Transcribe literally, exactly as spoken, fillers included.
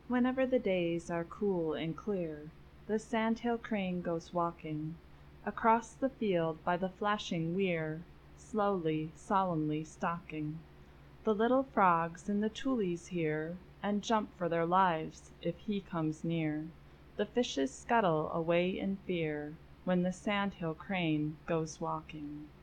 Whenever the days are cool and clear, the sandhill crane goes walking Across the field by the flashing weir, slowly, solemnly stalking. The little frogs and the tulies hear, and jump for their lives if he comes near. The fishes scuttle away in fear when the sandhill crane goes walking.